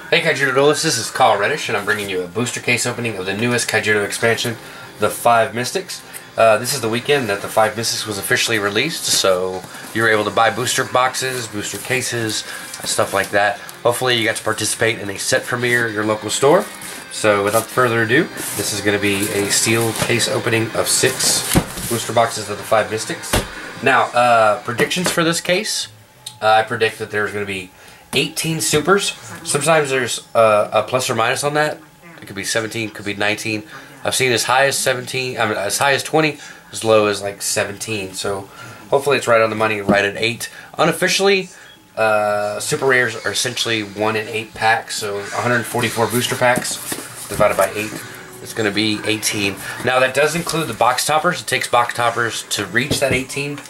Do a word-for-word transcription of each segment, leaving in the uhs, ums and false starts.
Hey Kaijudo Duelists, this is Kyle Reddish, and I'm bringing you a booster case opening of the newest Kaijudo expansion, the Five Mystics. Uh, this is the weekend that the Five Mystics was officially released, so you were able to buy booster boxes, booster cases, stuff like that. Hopefully you got to participate in a set premiere at your local store. So without further ado, this is going to be a sealed case opening of six booster boxes of the Five Mystics. Now, uh, predictions for this case, uh, I predict that there's going to be eighteen supers. Sometimes there's uh, a plus or minus on that. It could be seventeen, could be nineteen. I've seen as high as seventeen, I mean, as high as twenty, as low as like seventeen. So hopefully it's right on the money, right at eight. Unofficially, uh, super rares are essentially one in eight packs. So one hundred forty-four booster packs divided by eight. It's going to be eighteen. Now that does include the box toppers. It takes box toppers to reach that eighteen.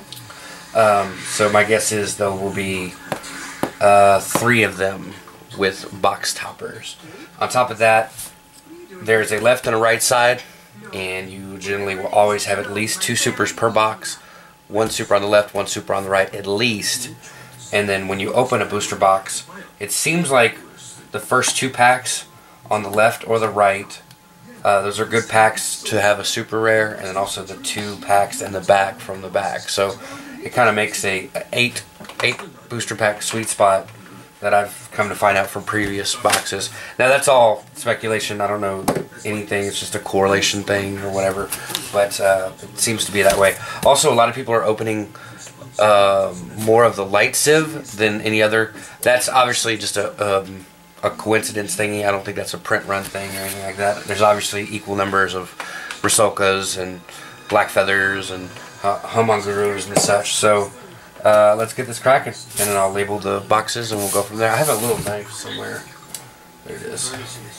Um, so my guess is there will be Uh, three of them with box toppers. On top of that, there's a left and a right side, and you generally will always have at least two supers per box. One super on the left, one super on the right, at least. And then when you open a booster box, it seems like the first two packs on the left or the right, uh, those are good packs to have a super rare, and then also the two packs in the back from the back. So it kind of makes a, a eight eight booster pack sweet spot that I've come to find out from previous boxes. Now that's all speculation. I don't know anything. It's just a correlation thing or whatever. But uh, it seems to be that way. Also, a lot of people are opening uh, more of the light sieve than any other. That's obviously just a um, a coincidence thingy. I don't think that's a print run thing or anything like that. There's obviously equal numbers of Rusalkas and Black Feathers and uh, Homongurus and such. So uh, let's get this cracking, and then I'll label the boxes and we'll go from there. I have a little knife somewhere. There it is.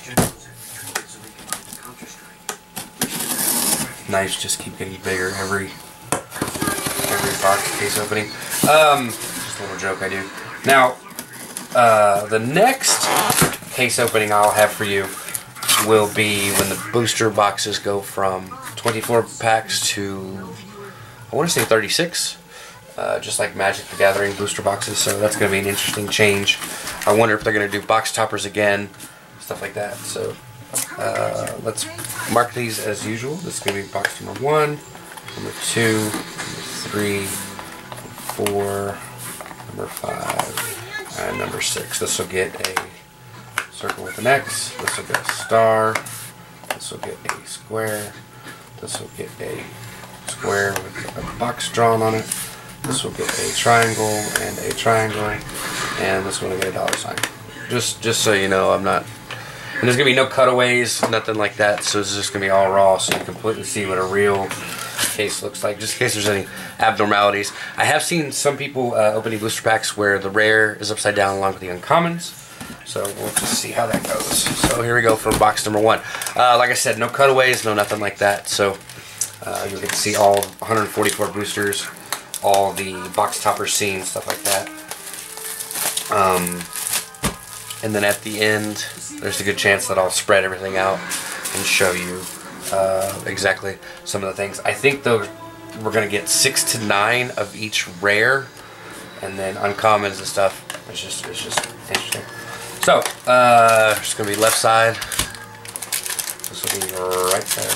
Knives just keep getting bigger every every box case opening. Um, just a little joke I do. Now, uh, the next case opening I'll have for you will be when the booster boxes go from twenty-four packs to, I want to say thirty-six, uh, just like Magic the Gathering booster boxes, so that's going to be an interesting change. I wonder if they're going to do box toppers again, stuff like that. So uh, let's mark these as usual. This is going to be box number one, number two, number three, four, number five, and number six. This will get a circle with an X, this will get a star, this will get a square, this will get a square with a box drawn on it, this will get a triangle and a triangle, and this one will get a dollar sign. Just just so you know, I'm not, and there's going to be no cutaways, nothing like that, so this is just going to be all raw, so you completely see what a real case looks like, just in case there's any abnormalities. I have seen some people uh, opening booster packs where the rare is upside down along with the uncommons. So we'll just see how that goes. So here we go for box number one. Uh, like I said, no cutaways, no nothing like that. So uh, you'll get to see all one hundred forty-four boosters, all the box toppers seen, stuff like that. Um, and then at the end, there's a good chance that I'll spread everything out and show you uh, exactly some of the things. I think though we're going to get six to nine of each rare, and then uncommons and stuff. It's just, it's just interesting. So, uh, it's going to be left side. This will be right side.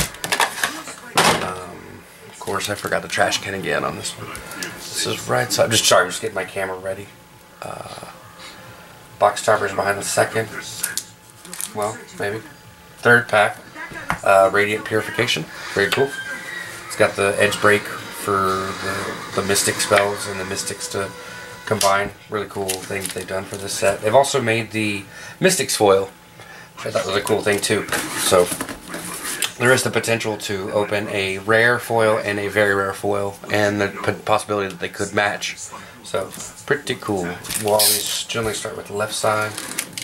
Um, of course, I forgot the trash can again on this one. This is right side. Just sorry, I'm just getting my camera ready. Uh, box toppers behind the second. Well, maybe. Third pack. Uh, Radiant Purification. Very cool. It's got the edge break for the, the Mystic spells and the Mystics to combine. Really cool thing they've done for this set. They've also made the Mystics foil, which I thought was a cool thing too. So there is the potential to open a rare foil and a very rare foil, and the possibility that they could match. So pretty cool. We'll always generally start with the left side.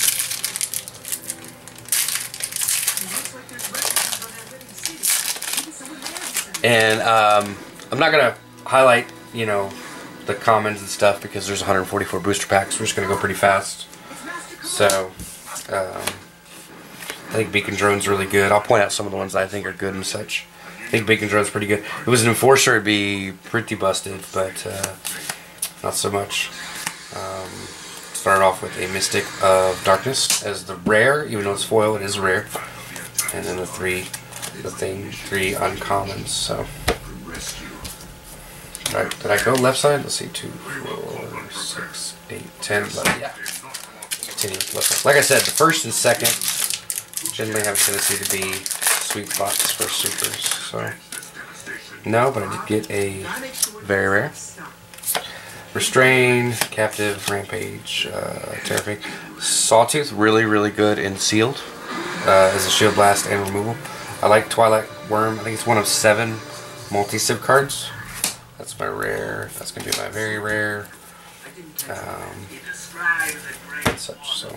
And um, I'm not gonna highlight, you know, the commons and stuff because there's one hundred forty-four booster packs. We're just gonna go pretty fast. So um, I think Beacon Drone's really good. I'll point out some of the ones that I think are good and such. I think Beacon Drone's pretty good. If it was an Enforcer, it'd be pretty busted, but uh, not so much. Um, start off with a Mystic of Darkness as the rare, even though it's foil, it is rare. And then the three, the thing, three uncommons. So, alright, did I go left side? Let's see, two, four, six, eight, ten, eleven. Yeah. Continue with left side. Like I said, the first and second generally have a tendency to be sweet spots for supers. So, no, but I did get a very rare. Restrained, Captive, Rampage, uh, Terrifying. Sawtooth, really, really good in sealed uh, as a shield blast and removal. I like Twilight Worm. I think it's one of seven multi-civ cards. That's my rare. That's going to be my very rare. Um, and such, so.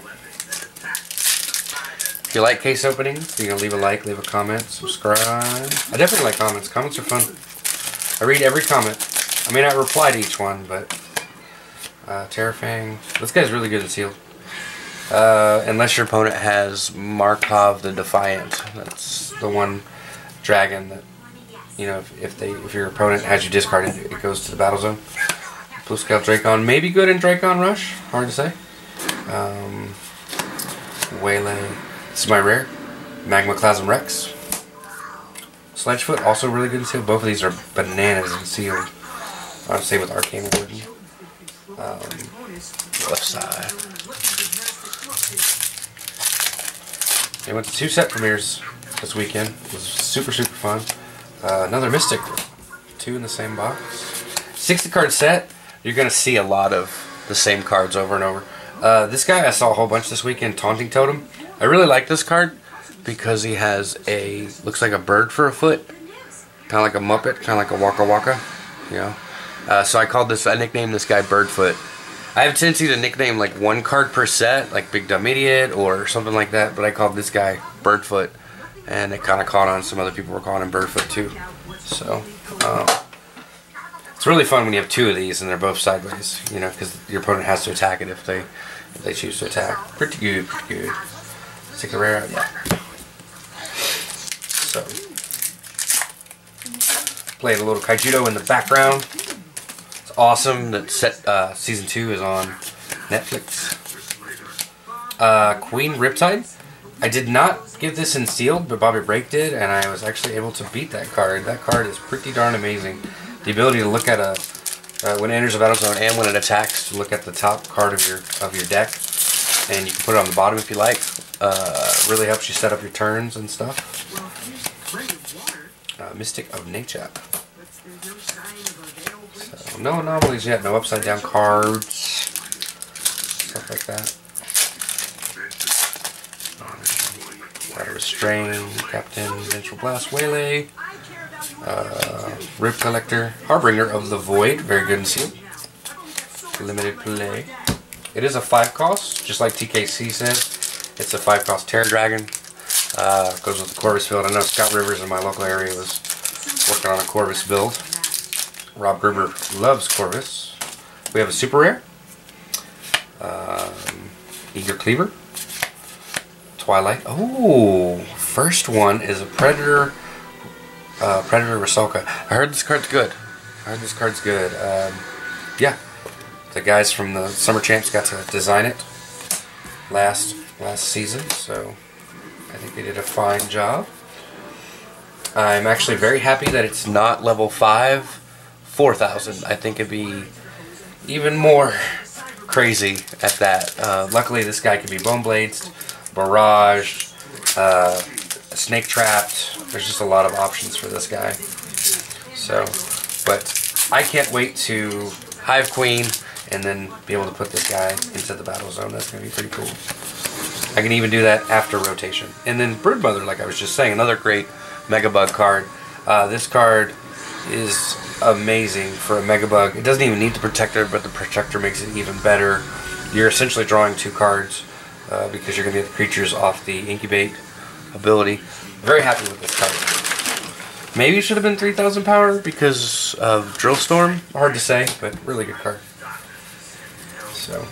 If you like case openings, you can leave a like, leave a comment, subscribe. I definitely like comments. Comments are fun. I read every comment. I may not reply to each one, but uh, Terrifying. This guy's really good at sealed. Uh, unless your opponent has Markov the Defiant. That's the one dragon that, you know, if, if they if your opponent has you discarded, it goes to the battle zone. Blue Scout Dracon may be good in Dracon Rush. Hard to say. Um, Waylay. This is my rare. Magmaclasm Rex. Sledgefoot, also really good in sealed. Both of these are bananas in sealed. I would say with Arcane Warden. Um, left side. They went to two set premieres this weekend. It was super, super fun. Uh, another Mystic. Two in the same box. sixty card set. You're going to see a lot of the same cards over and over. Uh, this guy I saw a whole bunch this weekend. Taunting Totem. I really like this card because he has a, looks like a bird for a foot. Kind of like a Muppet. Kind of like a Waka Waka. You know. Uh, so I called this, I nicknamed this guy Birdfoot. I have a tendency to nickname like one card per set, like Big Dumb Idiot or something like that, but I called this guy Birdfoot, and it kind of caught on. Some other people were calling him Birdfoot too. So, um, it's really fun when you have two of these and they're both sideways, you know, because your opponent has to attack it if they if they choose to attack. Pretty good, pretty good. Let's take the rare out, yeah. So, played a little Kaijudo in the background. Awesome that set uh, season two is on Netflix. Uh, Queen Riptide. I did not get this in sealed, but Bobby Brake did, and I was actually able to beat that card. That card is pretty darn amazing. The ability to look at a uh, when it enters a battle zone and when it attacks, to look at the top card of your of your deck, and you can put it on the bottom if you like. Uh, really helps you set up your turns and stuff. Uh, Mystic of Nature. So, no anomalies yet, no upside down cards, stuff like that. Um, got a Restrain, Captain, Vengeful Blast, Waylay, uh, Rip Collector, Harbinger of the Void, very good in sealed. Limited play. It is a five cost, just like T K C said. It's a five cost Terror Dragon. Uh, goes with the Corvus build. I know Scott Rivers in my local area was working on a Corvus build. Rob Gruber loves Corvus. We have a super rare. Um, Eager Cleaver. Twilight. Oh, first one is a Predator. Uh, Predator Rusalka. I heard this card's good. I heard this card's good. Um, yeah, the guys from the Summer Champs got to design it last last season, so I think they did a fine job. I'm actually very happy that it's not level five, four thousand. I think it'd be even more crazy at that. Uh, luckily, this guy can be Bone Blades, Barraged, uh, Snake Trapped. There's just a lot of options for this guy. So, but I can't wait to Hive Queen and then be able to put this guy into the battle zone. That's going to be pretty cool. I can even do that after rotation. And then Broodmother, like I was just saying, another great Megabug card. Uh, this card is amazing for a Megabug. It doesn't even need the Protector, but the Protector makes it even better. You're essentially drawing two cards uh, because you're going to get the creatures off the Incubate ability. Very happy with this card. Maybe it should have been three thousand power because of Drillstorm. Hard to say, but really good card. So,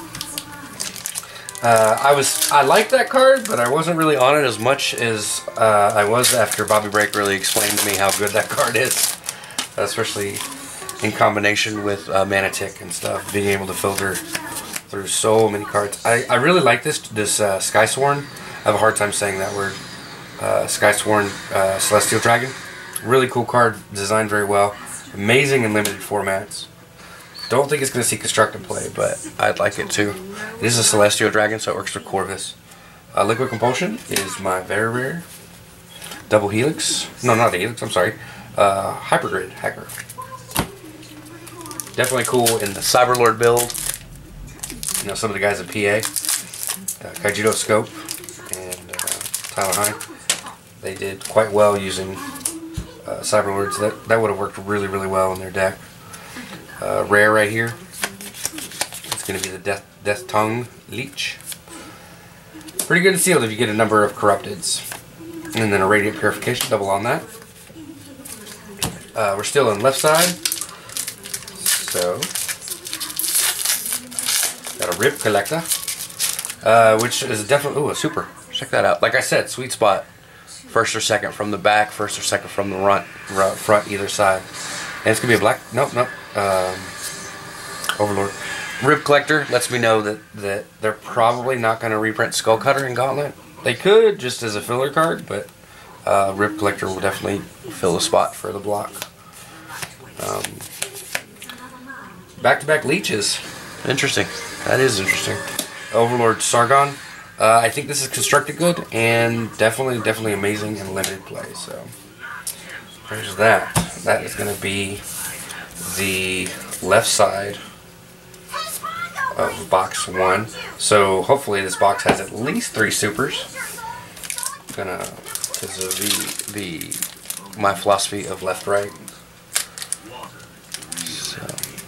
uh, I was I liked that card, but I wasn't really on it as much as uh, I was after Bobby Brake really explained to me how good that card is, especially in combination with uh, Mana Tick and stuff, being able to filter through so many cards. I, I really like this this uh, Skysworn. I have a hard time saying that word. Uh, Skysworn uh, Celestial Dragon. Really cool card, designed very well. Amazing in limited formats. Don't think it's going to see constructed play, but I'd like it too. It is a Celestial Dragon, so it works for Corvus. Uh, Liquid Compulsion is my very rare. Double Helix. No, not the Helix, I'm sorry. Uh, Hypergrid Hacker. Definitely cool in the Cyberlord build. You know, some of the guys in P A. Uh, Kaijudo Scope and uh, Tyler Hine. They did quite well using uh, Cyberlords. That, that would have worked really, really well in their deck. Uh, rare right here. It's going to be the Death, Death Tongue Leech. Pretty good and sealed if you get a number of Corrupteds. And then a Radiant Purification, double on that. Uh, we're still on left side. So, got a Rib Collector. Uh, which is definitely, ooh, a super. Check that out. Like I said, sweet spot. First or second from the back, first or second from the front, front either side. And it's going to be a black, nope, nope. Um, Overlord. Rib Collector lets me know that, that they're probably not going to reprint Skull Cutter and Gauntlet. They could, just as a filler card, but uh, Rib Collector will definitely fill the spot for the block. Um, back-to-back leeches. Interesting. That is interesting. Overlord Sargon. Uh, I think this is constructed good and definitely, definitely amazing in limited play. So there's that. That is going to be the left side of box one. So hopefully this box has at least three supers. I'm gonna, because of the the my philosophy of left right. So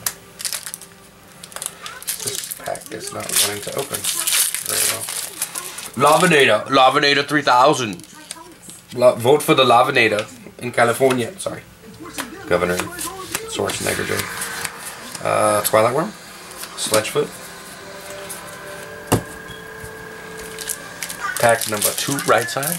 this pack is not wanting to open very well. Lavinator, Lavinator three thousand. La vote for the Lavinator in California. Sorry, Governor Schwarzenegger. Uh, Twilight Worm, Sledgefoot. Pack number two, right side.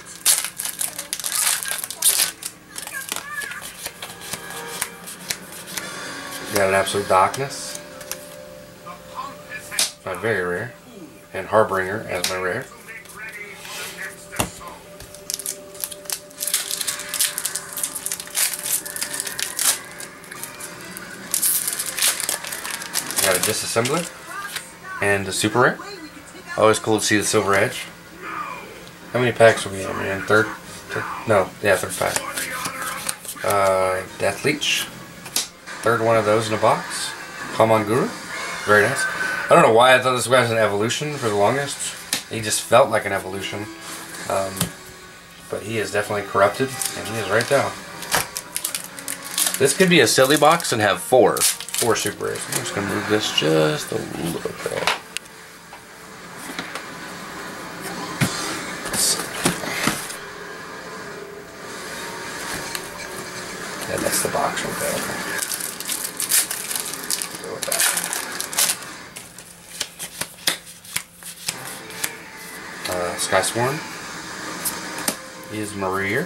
Got an Absolute Darkness. My very rare. And Harbinger as my rare. Got a Disassembler. And a super rare. Always cool to see the silver edge. How many packs are we in, man? Third? third? No, yeah, third pack. Uh, Death Leech. Third one of those in a box. Kalman Guru. Very nice. I don't know why I thought this guy was an evolution for the longest. He just felt like an evolution. Um, but he is definitely corrupted, and he is right down. This could be a silly box and have four. Four super rares. I'm just going to move this just a little bit. Yeah, that's the box right there. Go with that. Uh, Skysworn is Maria.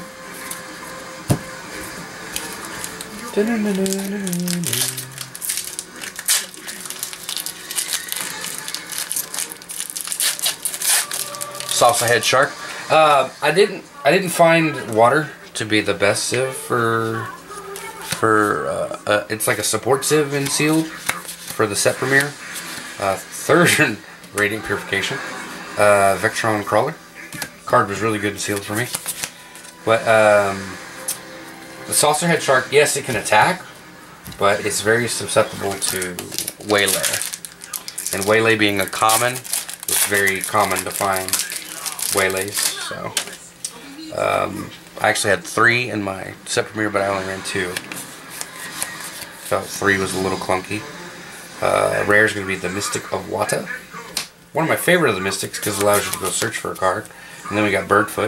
Salsa Head Shark. Uh, I didn't. I didn't find water to be the best sieve for. For uh, uh, it's like a support sieve in sealed for the set premiere. Uh, third Radiant Purification. Uh, Vectron Crawler. Card was really good and sealed for me. But um, the Saucerhead Shark, yes, it can attack, but it's very susceptible to Waylay. And Waylay being a common, it's very common to find Waylays. So um, I actually had three in my set premiere, but I only ran two. Felt three was a little clunky. Uh, rare is going to be the Mystic of Wata. One of my favorite of the Mystics because it allows you to go search for a card. And then we got Birdfoot.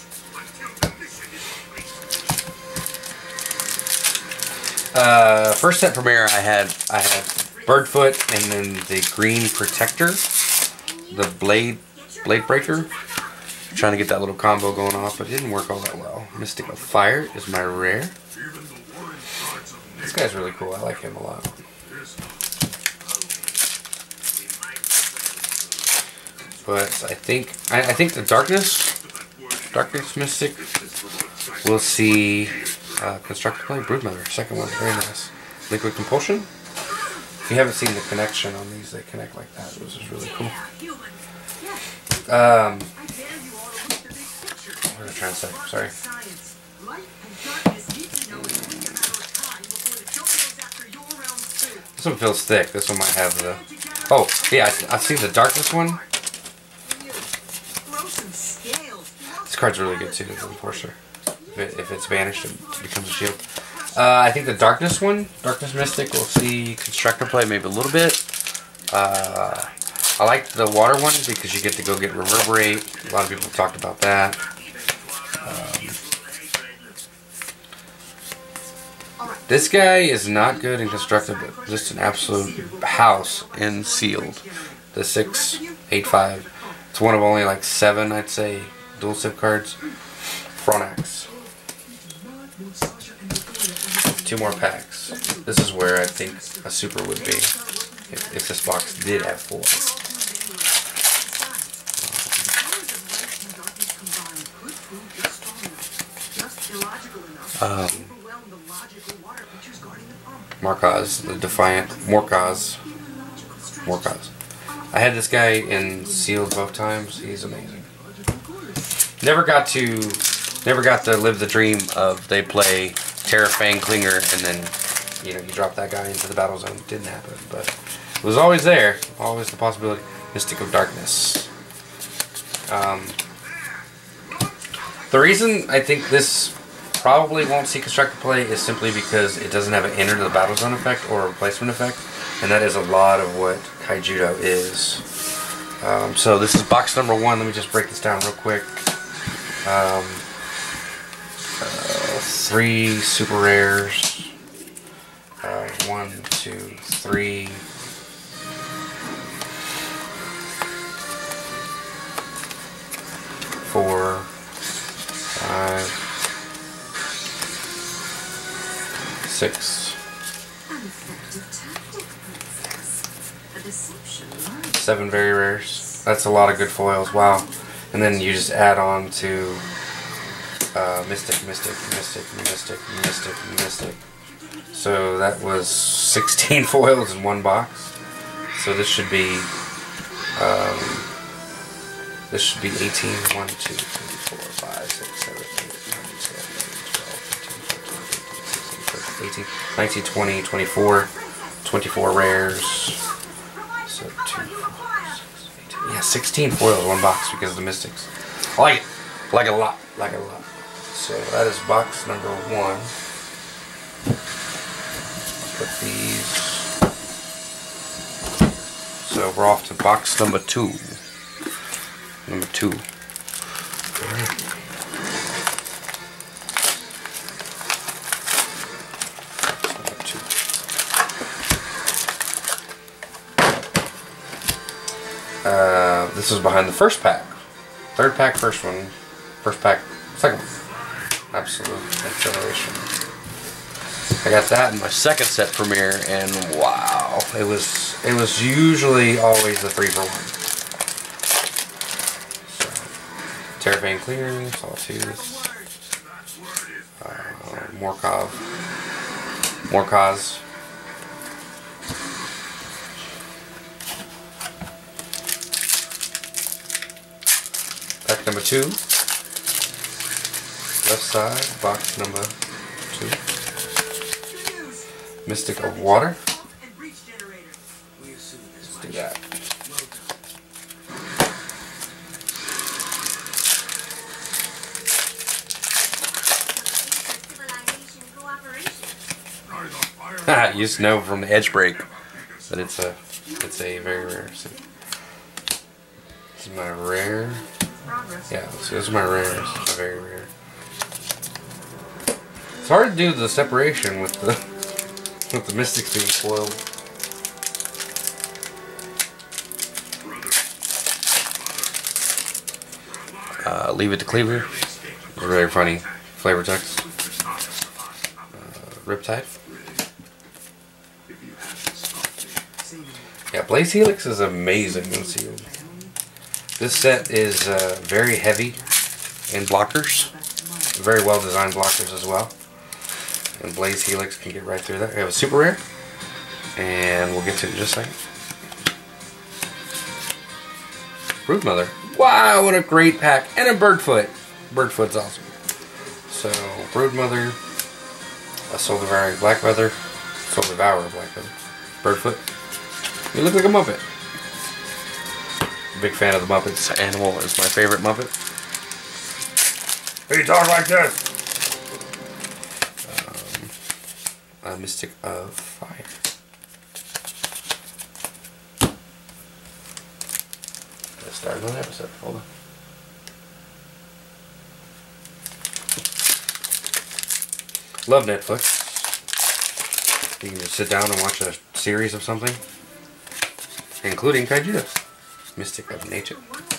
Uh, first set premiere I had I had Birdfoot and then the Green Protector, the Blade Blade Breaker. I'm trying to get that little combo going off, but it didn't work all that well. Mystic of Fire is my rare. This guy's really cool. I like him a lot. but I think I, I think the Darkness, Darkness Mystic, we'll see uh, Constructed Play, Broodmother, second one, very nice. Liquid Compulsion. If you haven't seen the connection on these, they connect like that, which is really cool. Um, what was I trying to say? Sorry. This one feels thick. This one might have the... Oh, yeah, I, I see the Darkness one. This card's really good too, the Enforcer. If, it, if it's banished, it becomes a shield. Uh, I think the Darkness one, Darkness Mystic, we'll see Constructor Play maybe a little bit. Uh, I like the water one because you get to go get Reverberate. A lot of people have talked about that. Um, this guy is not good in Constructed, but just an absolute house in Sealed. The six eight five. It's one of only like seven, I'd say, dual sip cards. Fronax. Two more packs. This is where I think a super would be if, if this box did have four. Um, Markaz, the Defiant Morkaz. Morkaz. I had this guy in Sealed both times. He's amazing. Never got to, never got to live the dream of they play Terra Fang Klinger and then, you know, you drop that guy into the battle zone. It didn't happen, but it was always there. Always the possibility. Mystic of Darkness. Um, the reason I think this probably won't see Constructed Play is simply because it doesn't have an enter to the battle zone effect or a replacement effect, and that is a lot of what Kaijudo is. Um, so this is box number one. Let me just break this down real quick. Um, uh, three super rares. Uh, one, two, three. Four, five, six, seven very rares. That's a lot of good foils. Wow. And then you just add on to uh, Mystic, Mystic, Mystic, Mystic, Mystic, Mystic. So that was sixteen foils in one box. So this should be um, this should be eighteen. one, two, three, four, five, six, seven, eight, nine, ten, eleven, twelve, thirteen, fourteen, fifteen, sixteen, seventeen, eighteen, nineteen, twenty, twenty-four, twenty-four rares. So two, four, six, eighteen. Yeah, sixteen foils in one box because of the Mystics. I like it. Like it a lot. Like it a lot. So that is box number one. Put these. So we're off to box number two. Number two. Number two. Uh, this is behind the first pack. Third pack, first one. First pack, second one. Absolute acceleration. I got that in my second set premiere, and wow, it was it was usually always the three for one. So, Terra Fang Klinger, Sawtooth, uh, Morkov, Morkaz. Pack number two. Left side, box number two. Mystic of Water. Let's do that. You just know from the edge break that it's a it's a very rare. So, this is my rare. Yeah, so this is my rare. This is very rare. It's hard to do the separation with the with the Mystics being foiled. Uh, Leave It to Cleaver. It's a very funny flavor text. Uh, Riptide. Yeah, Blaze Helix is amazing when sealed. This set is uh, very heavy in blockers. Very well designed blockers as well. And Blaze Helix can get right through that. We have a super rare. And we'll get to it in just a second. Broodmother. Wow, what a great pack. And a Birdfoot. Birdfoot's awesome. So, Broodmother, a Soul Devouring Black Feather, Soul Devourer Black Feather, Birdfoot. You look like a Muppet. Big fan of the Muppets. Animal is my favorite Muppet. Hey, talk like this! Um, a Mystic of Fire. Let's start another episode. Hold on. Love Netflix. You can just sit down and watch a series of something, including Kaiju. Mystic of Nature.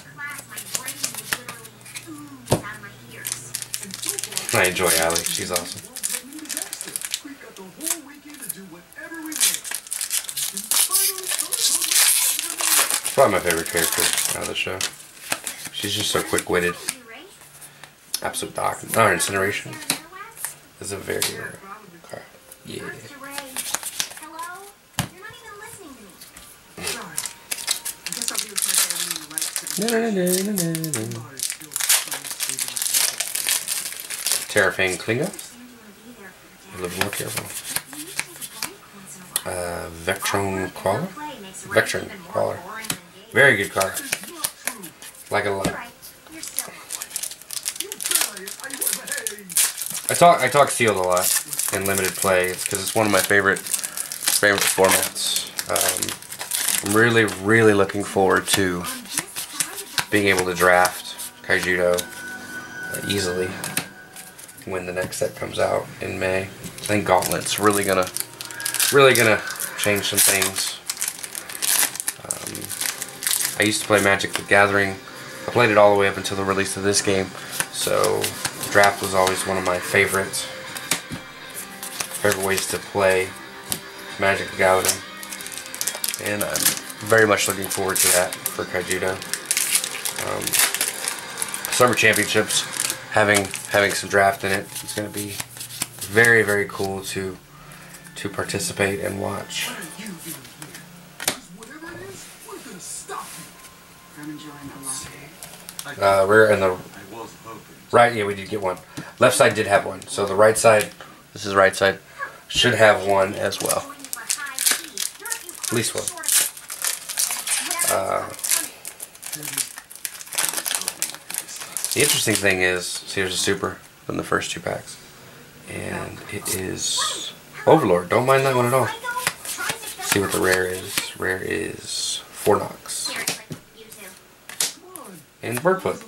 I enjoy Allie. She's awesome. Probably my favorite character out of the show. She's just so quick-witted. Absolute Doc. Or Incineration is a very rare card. Yeah. No, no, no, no, no, no. Terrafang Klinga. A little more careful. Uh, Vectron Crawler. Vectron Crawler. Very good card. Like it a lot. I talk I talk sealed a lot in limited play. It's because it's one of my favorite favorite formats. Um, I'm really really looking forward to being able to draft Kaijudo uh, easily when the next set comes out in May. I think Gauntlet's really gonna really gonna change some things. Um, I used to play Magic the Gathering. I played it all the way up until the release of this game, so draft was always one of my favorite favorite ways to play Magic the Gathering, and I'm very much looking forward to that for Kaijudo. Um, Summer Championships, having having some draft in it, it's going to be very very cool to to participate and watch. Uh, rare and the right, yeah, we did get one. Left side did have one, so the right side, this is right side, should have one as well. At least one. Uh, the interesting thing is, see, there's a super from the first two packs, and it is Overlord. Don't mind that one at all. See what the rare is. Rare is Fornox and Birdfoot.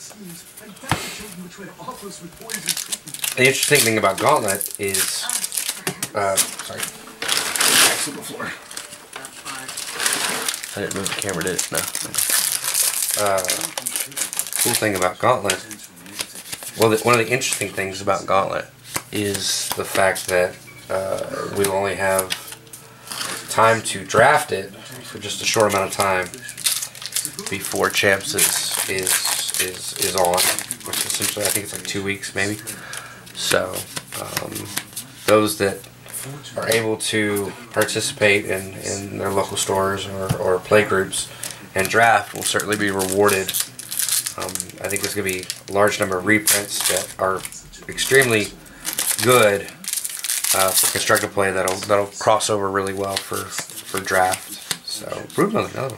The interesting thing about Gauntlet is, uh, sorry, axe on the floor. I didn't move the camera, did it? No. Uh, cool thing about Gauntlet, well, the, one of the interesting things about Gauntlet is the fact that uh, we'll only have time to draft it for just a short amount of time before Champs is is is, is on, which essentially I think it's like two weeks maybe. So um, those that are able to participate in, in their local stores or, or play groups and draft will certainly be rewarded. Um, I think there's going to be a large number of reprints that are extremely good uh, for constructive play that'll that'll cross over really well for for draft. So Broodmother, another one.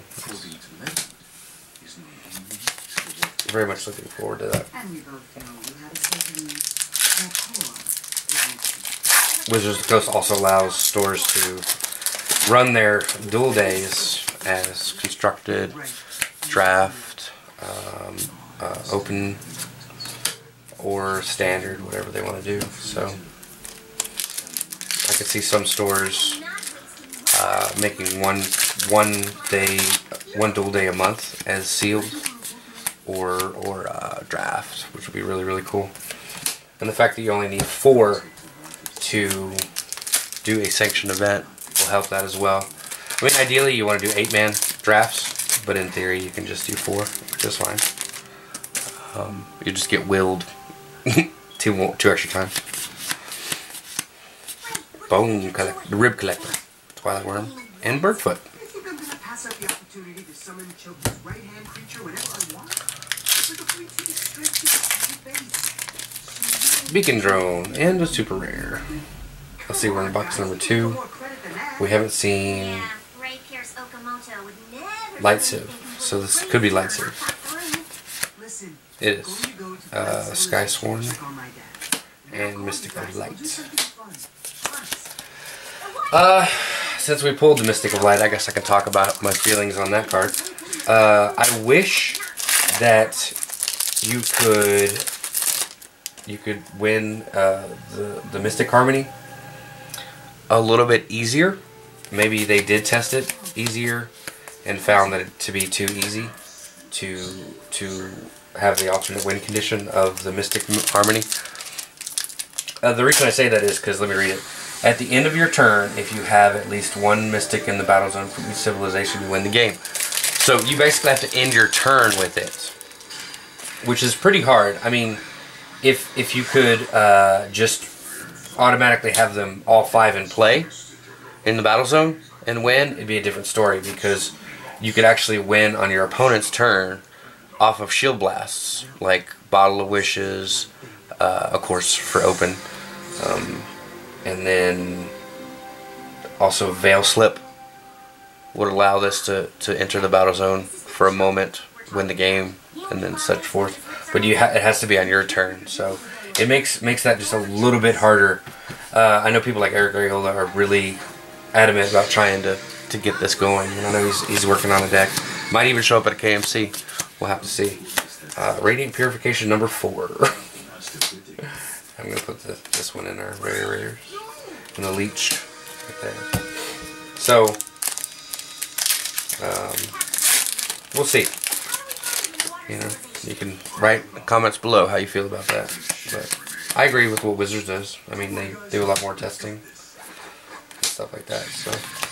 Very much looking forward to that. Wizards of the Coast also allows stores to run their dual days as constructed, draft, um, uh, open, or standard, whatever they want to do. So I could see some stores uh, making one one day, one dual day a month as sealed or or uh, draft, which would be really really cool. And the fact that you only need four to do a sanctioned event will help that as well. I mean, ideally you want to do eight man drafts, but in theory you can just do four, just fine. Um, you just get willed two more, two extra times. Bone collector, the rib collector, Twilight Worm, and Birdfoot. Beacon Drone, and a super rare. Let's see, we're in box number two. We haven't seen Light Sieve, so this could be Light Sieve. It is uh, Sky Sworn and Mystic of Light. Uh, since we pulled the Mystic of Light, I guess I can talk about my feelings on that card. Uh, I wish that you could you could win uh, the the Mystic Harmony a little bit easier. Maybe they did test it easier and found that it to be too easy to to have the alternate win condition of the Mystic Harmony. Uh, the reason I say that is because, let me read it. At the end of your turn, if you have at least one Mystic in the battle zone from each civilization, you win the game. So you basically have to end your turn with it, which is pretty hard. I mean, if if you could uh, just automatically have them all five in play in the battle zone and win, it'd be a different story, because you could actually win on your opponent's turn off of shield blasts, like Bottle of Wishes, uh, of course for open, um, and then also Veil Slip would allow this to, to enter the battle zone for a moment, win the game, and then such forth. But you ha it has to be on your turn, so it makes makes that just a little bit harder. Uh, I know people like Eric Ariola are really adamant about trying to, to get this going, and I know he's, he's working on a deck. Might even show up at a K M C. We'll have to see. Uh, Radiant Purification number four. I'm going to put the, this one in our Rare Raiders. And the Leech right there. So, um, we'll see. You know, you can write comments below how you feel about that. But I agree with what Wizards does. I mean, they do a lot more testing and stuff like that. So,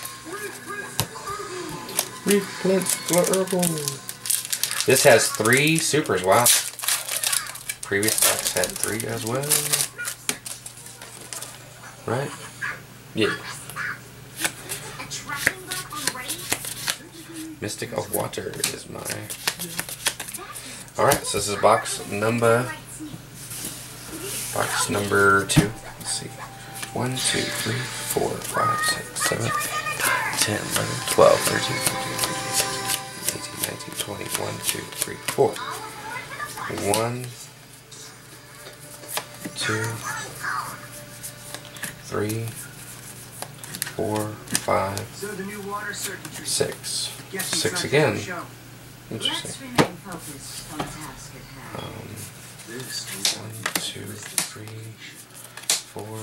this has three supers. Wow. Previous box had three as well. Right? Yeah. Mystic of Water is my. Alright, so this is box number. Box number two. Let's see. one, two, three, four, five, six, seven, eight, nine, ten, eleven, twelve, thirteen, fourteen, fifteen, sixteen, eighteen, nineteen, twenty, one, two, three, four. one, two, three, four, five, six. Six again. Interesting. Um, one, two, three, four,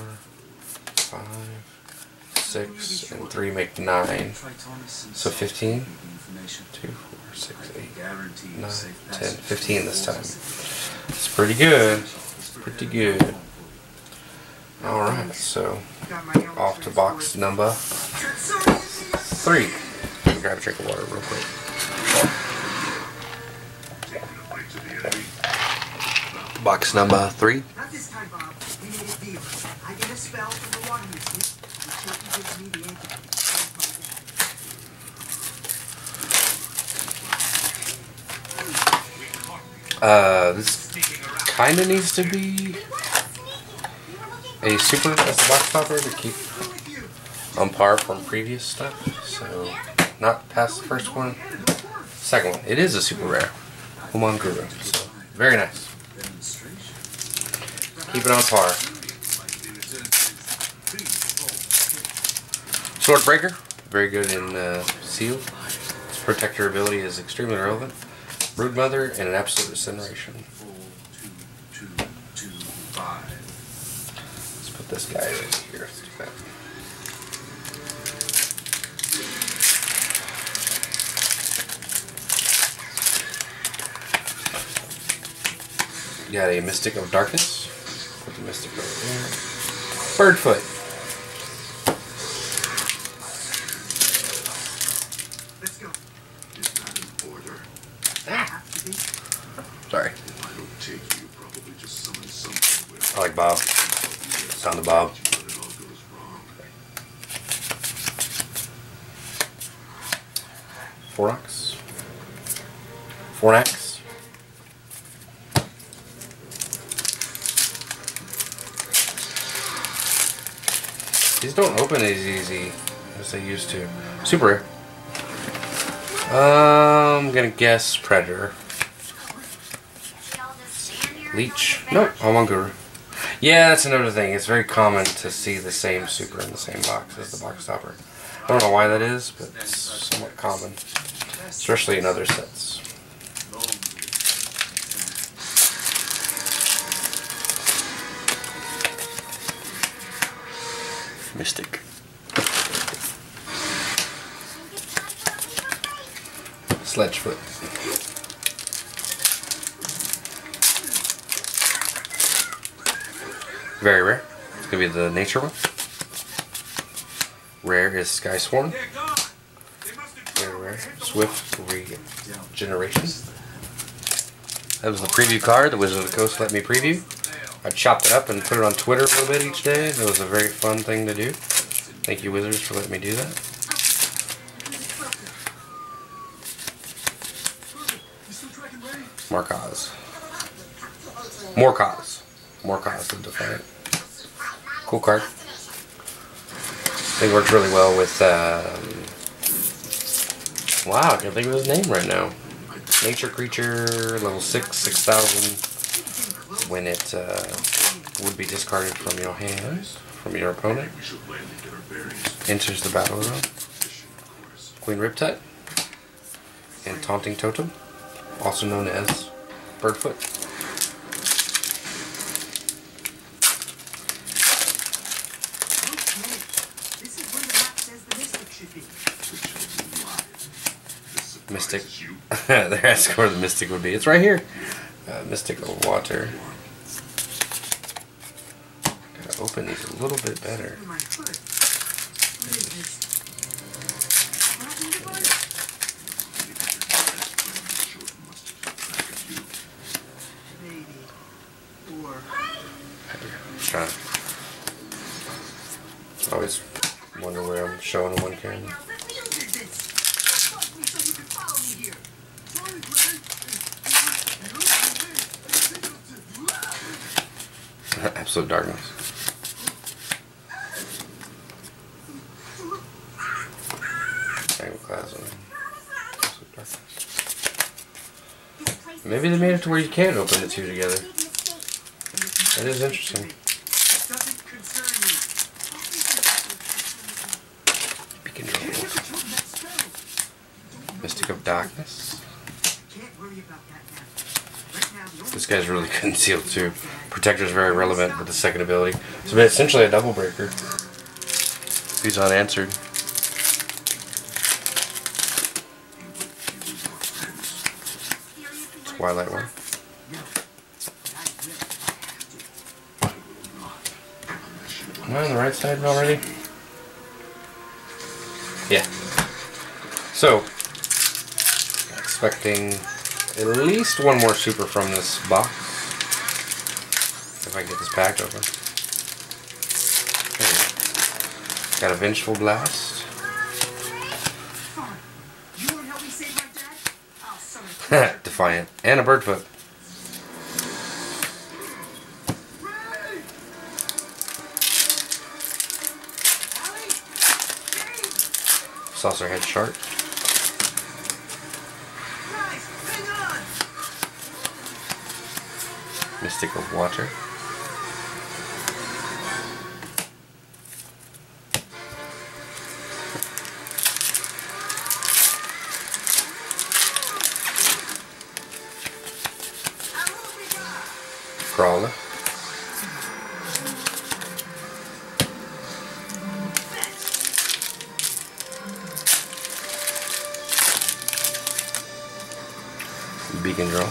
five, six, and three make nine. So fifteen? two, four, six, eight, nine, ten, fifteen this time. It's pretty good. Pretty good. Alright, so off to box number three. Let me grab a drink of water real quick. Box number three. Uh, this kind of needs to be a super as the box topper to keep on par from previous stuff. So, not past the first one. Second one, it is a super rare. Human-Guru. So, very nice. Keep it on par. Swordbreaker, very good in uh, Seal. Its protector ability is extremely relevant. Broodmother and an absolute incineration. Let's put this guy right here. Let's do that. Got a Mystic of Darkness. Put the Mystic over there. Birdfoot. like Bob. Sound of Bob. Fornax. Fornax. These don't open as easy as they used to. Super rare. Um, I'm gonna guess Predator. Leech. Nope, Homunguru. Yeah, that's another thing. It's very common to see the same super in the same box as the box topper. I don't know why that is, but it's somewhat common. Especially in other sets. Mystic. Sledgefoot. Very rare. It's gonna be the nature one. Rare is Sky Sworn. Very rare. Swift Regeneration. That was the preview card. The Wizard of the Coast let me preview. I chopped it up and put it on Twitter a little bit each day. It was a very fun thing to do. Thank you, Wizards, for letting me do that. Markaz. Morkaz. Morkaz the Defiant. Cool card. Thing works really well with, um, wow, I can't think of his name right now. Nature Creature, level six, six thousand. When it uh, would be discarded from your hands, from your opponent. Enters the battle zone. Queen Riptide. And Taunting Totem, also known as Birdfoot. Mystic. They're asking where the Mystic would be. It's right here. Uh, Mystic of Water. Gotta open these a little bit better. Trying to always wonder where I'm showing them on camera. Absolute Darkness. Absolute Darkness. Maybe they made it to where you can't open the two together. That is interesting. Beacon Drill. Mystic of Darkness. This guy's really concealed too. Protector is very relevant with the second ability. So it's essentially a double breaker. He's unanswered. Twilight one. Am I on the right side already? Yeah. So, expecting at least one more super from this box. If I can get this pack open. Okay. Got a Vengeful Blast. Defiant. And a Birdfoot. Saucerhead Shark. Mystic of Water. Crawler. Beacon Drill.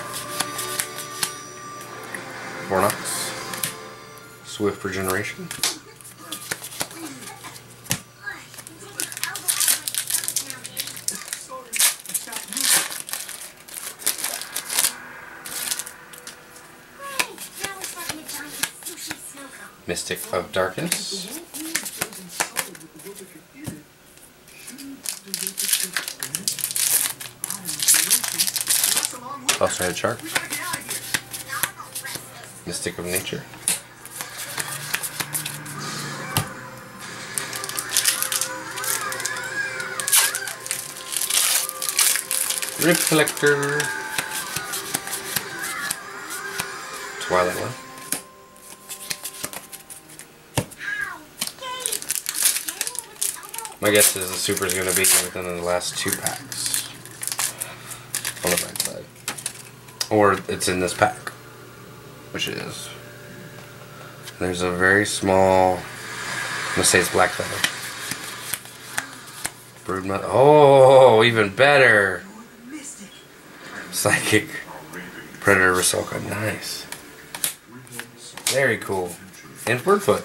Fornax. Swift Regeneration. Mystic of Darkness. Also had Shark. Mystic of Nature. Rip Collector. Twilight one. My guess is the super is going to be within the last two packs on the back side. Or it's in this pack, which it is. There's a very small, I'm going to say it's Black Feather. Broodmother. Oh, even better. Psychic Predator Rusalka. Nice. Very cool. And Birdfoot.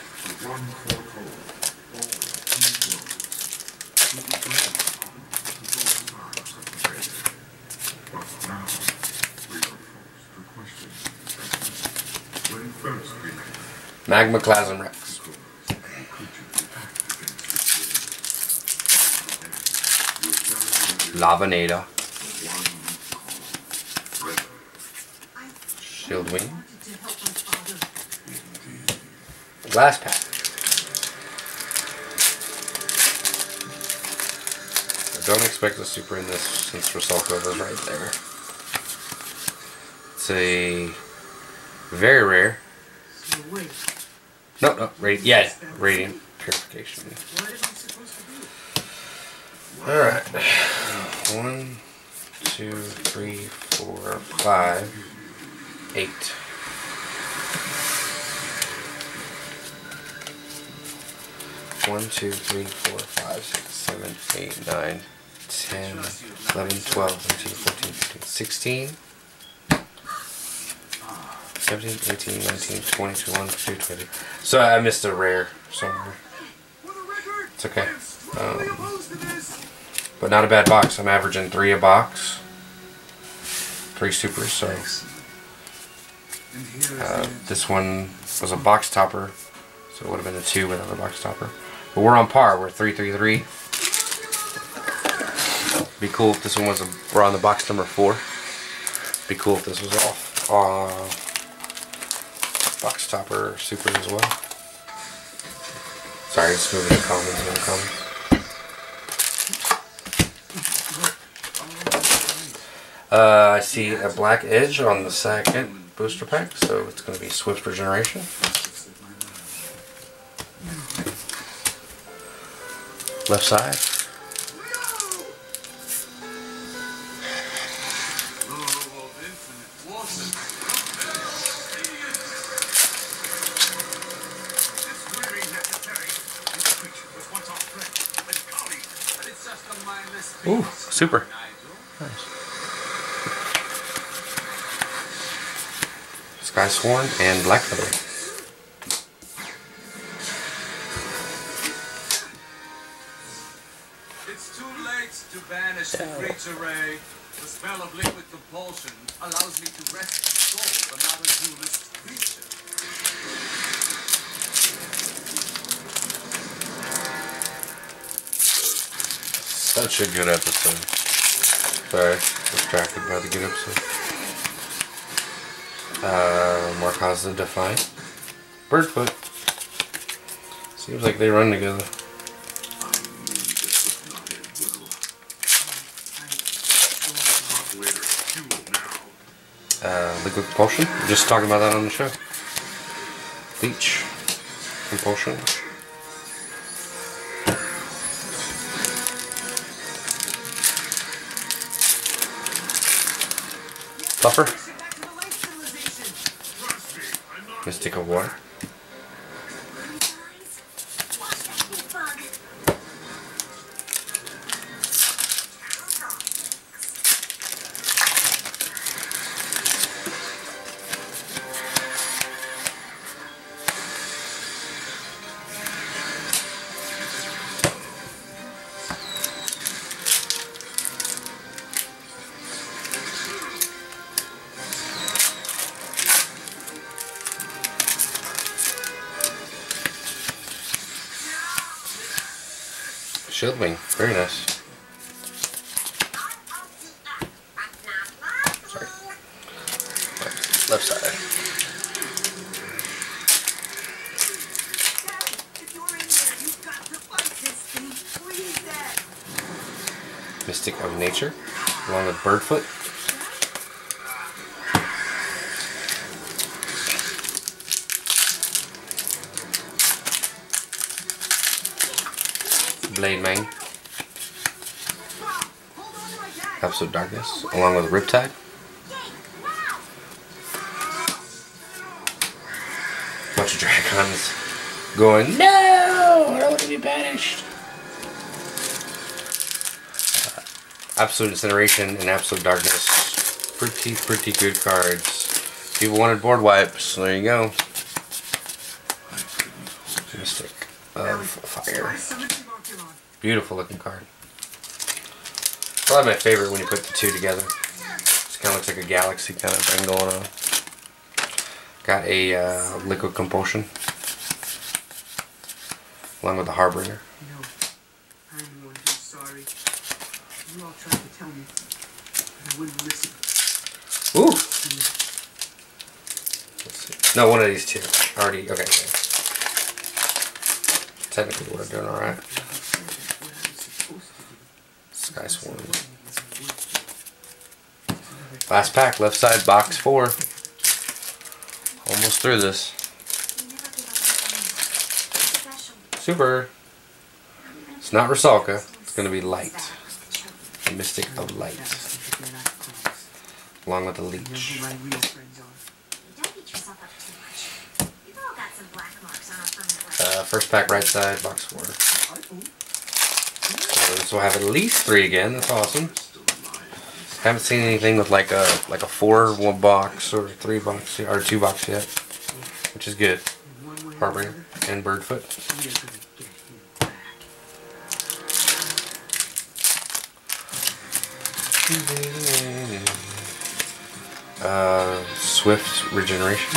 Magmaclasm Rex. Lavanada. Shieldwing. Last pack. I don't expect a super in this since Rusalka was right there. It's a very rare. No, no, radi yeah, Radiant Purification. Alright. One, two, three, four, five, eight. One, two, three, four, five, six, seven, eight, nine, ten, eleven, twelve, thirteen, fourteen, fifteen, sixteen, seventeen, eighteen, nineteen, twenty, twenty-one, twenty-two, twenty. So I missed a rare somewhere. It's okay. Um, but not a bad box. I'm averaging three a box. Three supers, so. Uh, this one was a box topper, so it would have been a two without a box topper. But we're on par. We're three three three. Be cool if this one was a. We're on the box number four. Be cool if this was off. Uh, box topper super as well. Sorry, just moving the comments and the comments. Uh, I see a black edge on the second booster pack, so it's going to be Swift Regeneration. Left side. Ooh, super. Nice. Sky Sworn and Black Feather. It's too late to banish the creature ray. The spell of liquid compulsion allows me to wrest the soul of another duelist creature. Such a good episode. Sorry, distracted by the good episode. Uh, Markaz the Defiant. Birdfoot. Seems like they run together. Uh, Liquid Compulsion. We're just talking about that on the show. Leech. Compulsion. Buffer. Mystic of Water. Shield Wing. Very nice. Sorry. Left side. Mystic of Nature, along with Birdfoot. Blade Mane. Absolute Darkness, along with Riptide. Bunch of dragons going, no, I don't want to be banished. Uh, Absolute Incineration and Absolute Darkness. Pretty, pretty good cards. People wanted board wipes, so there you go. Mystic of Fire. Beautiful looking card. Probably my favorite when you put the two together. It's kind of looks like a galaxy kind of thing going on. Got a uh, Liquid Compulsion, along with the Harbinger. No, I'm the one who's sorry. You all tried to tell me, but I wouldn't listen. Ooh! Let's see. No, one of these two. Already, okay. okay. Technically, we're doing alright. Sky Swarm. Last pack, left side, box four. Almost through this. Super. It's not Rusalka. It's going to be Light. The Mystic of Light. Along with the Leech. Uh, first pack, right side, box four. So this will have at least three again. That's awesome. Haven't seen anything with like a like a four one box or three box or two box yet, which is good. Harbinger and Birdfoot. Uh, Swift Regeneration.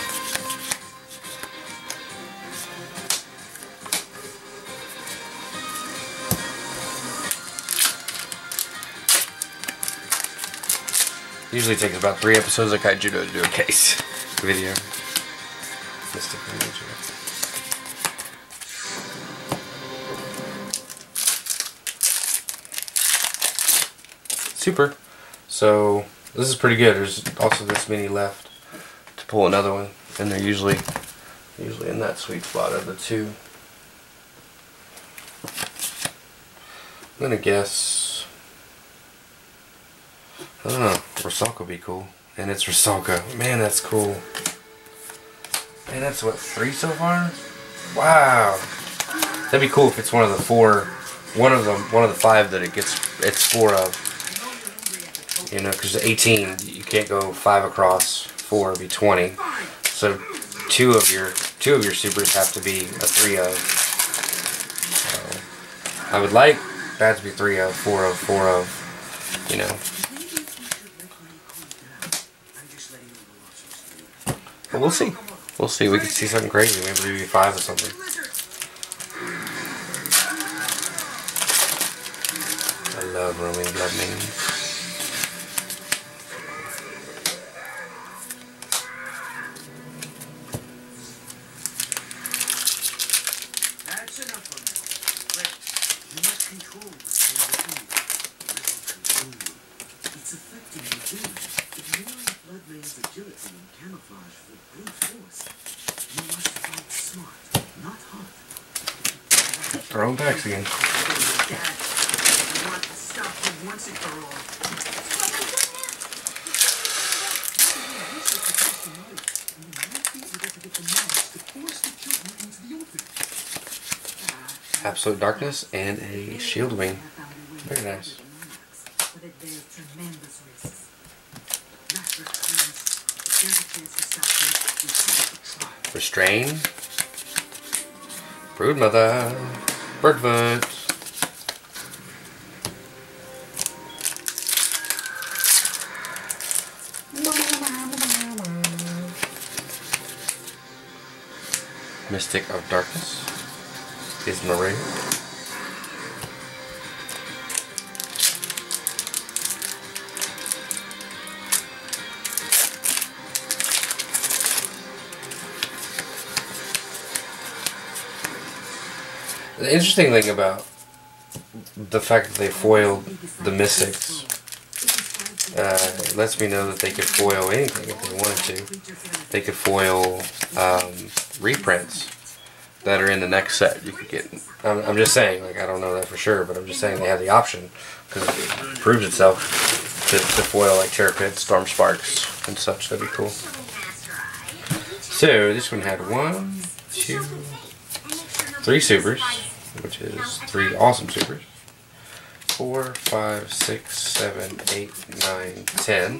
Usually takes about three episodes of Kaijudo to do a case video. Mystic of Nature. Super. So this is pretty good. There's also this many left to pull another one, and they're usually usually in that sweet spot of the two. I'm gonna guess. I don't know. Rusalka would be cool. And it's Rusalka. Man, that's cool. Man, that's what, three so far? Wow. That'd be cool if it's one of the four, one of them, one of the five that it gets, it's four of. You know, because eighteen, you can't go five across four, it'd be twenty. So two of your, two of your supers have to be a three of. So I would like that to be three of, four of, four of, you know. But we'll see. We'll see. We could see something crazy. Maybe maybe five or something. I love roaming blood minions. That's enough of that. Wait, you must control the soul within you. Let it control you. It's affecting your being. Ignoring Bloodmane's agility and camouflage for brute force. You must fight smart, not hard. Throwing backs again. Dad, I want to stop him once and for all. Absolute Darkness and a Shield Wing. Very nice. Restrain. Broodmother. Birdfoot. Mystic of Darkness is Marie. The interesting thing about the fact that they foiled the Mystics uh, lets me know that they could foil anything if they wanted to. They could foil um, reprints that are in the next set. You could get. I'm, I'm just saying, like I don't know that for sure, but I'm just saying they have the option because it proves itself to, to foil like Terrapit, Storm Sparks, and such. That'd be cool. So this one had one, two, three supers, which is three awesome supers. Four, five, six, seven, eight, nine, ten.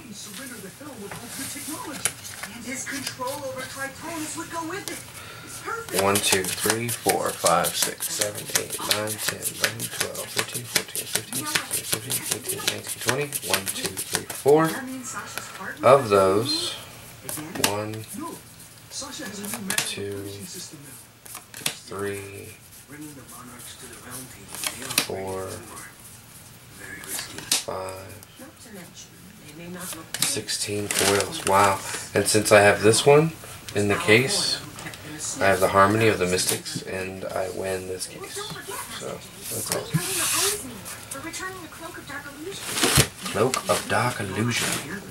One, two, three, four, five, six, seven, eight, nine, ten, eleven, twelve, thirteen, fourteen, fifteen, sixteen, seventeen, eighteen, nineteen, twenty. One, two, three, four. Of those, one, two, three, four, five, sixteen foils. Wow. And since I have this one in the case, I have the Harmony of the Mystics, and I win this case. So, that's awesome. Cloak of Dark Illusion.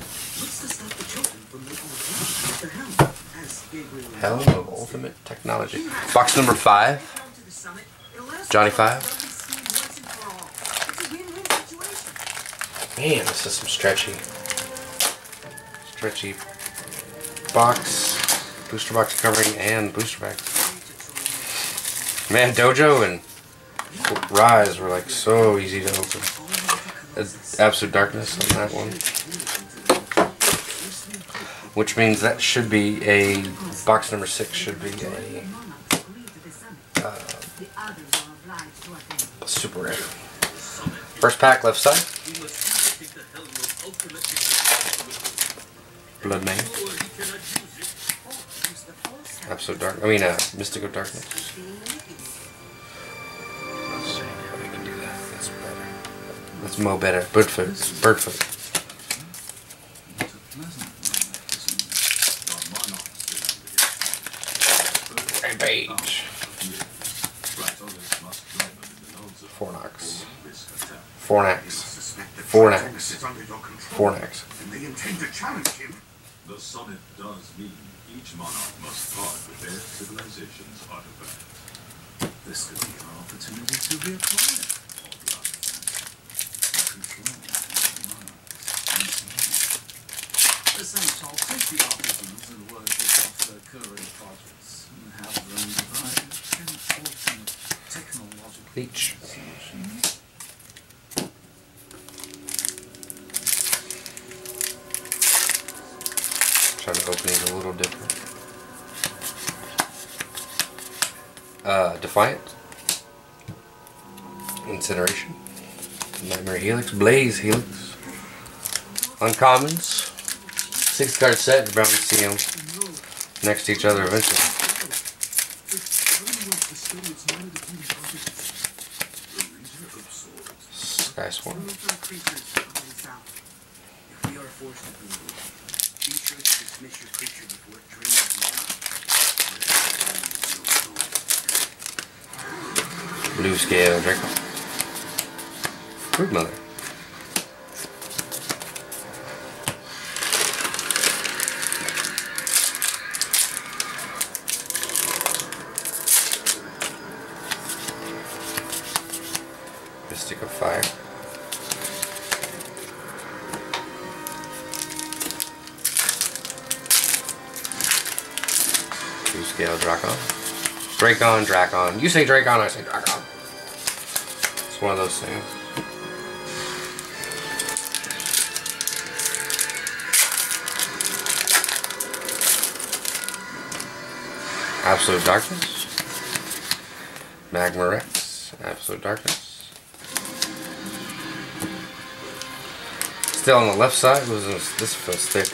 Helm of Ultimate Technology. Box number five. Johnny Five. Man, this is some stretchy, stretchy box, booster box covering, and booster packs. Man, Dojo and Rise were like so easy to open. It's Absolute Darkness on that one. Which means that should be a, box number six should be a uh, super rare. First pack, left side. Blood Maid. Absolute Dark. I mean, uh, Mystic of Darkness. Let's see how we can do that. That's better. That's mo better. Birdfoot. Birdfoot. Rampage. Fornax. Fornax. Fornax. Fornax. They intend to challenge him. The summit does mean each monarch must part with their civilization's artifact. This could be an opportunity to reacquire all the artifacts and control the monarchs. The Saints all take the artisans and workers of the current projects and have them devise an ultimate technological Leech. solution. Trying to open these a little different. Uh, Defiant. Incineration. Nightmare Helix. Blaze Helix. Uncommons. Six card set. You're bound to see them next to each other eventually. Sky Swarm. Blue Scale Draco. Brood Mother. Mystic of Fire. Blue Scale Drakon. Drakon, Drakon. You say Drakon, I say Drakon. It's one of those things. Absolute Darkness. Magma Rex. Absolute Darkness. Still on the left side. Was this, this feels thick.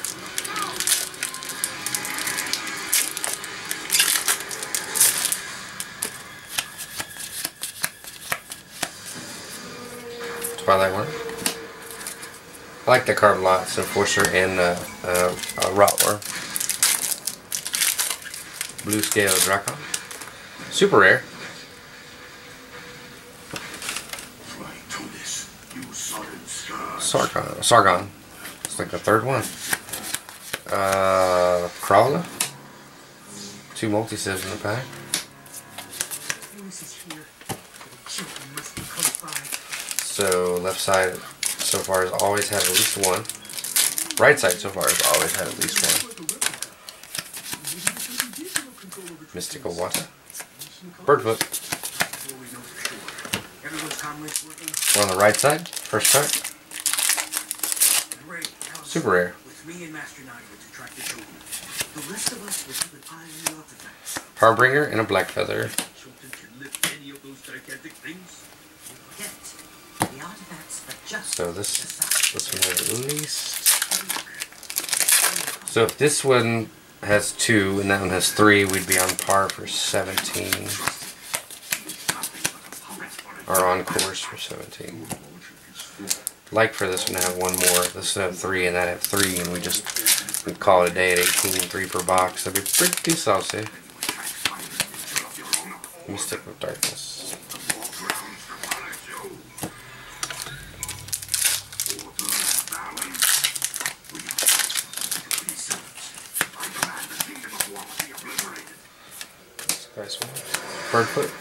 Twilight Worm. I like the card a lot. It's Enforcer and uh, uh, uh, Rotwar. Blue Scale Drakon. Super rare. Sargon. Sargon. It's like the third one. Uh, Crawler. Two multi-sieves in the pack. So left side so far has always had at least one. Right side so far has always had at least one. Mystical Water. Birdfoot. We're on the right side. First start. Super rare. Harbinger and a Black Feather. So this this one has at least. So if this one has two and that one has three, we'd be on par for seventeen. Or on course for seventeen. Like for this one to have one more. This one have three and that have three, and we just we'd call it a day at eighteen, three per box. That'd be pretty saucy. Mystic of Darkness. Nice one. Birdfoot.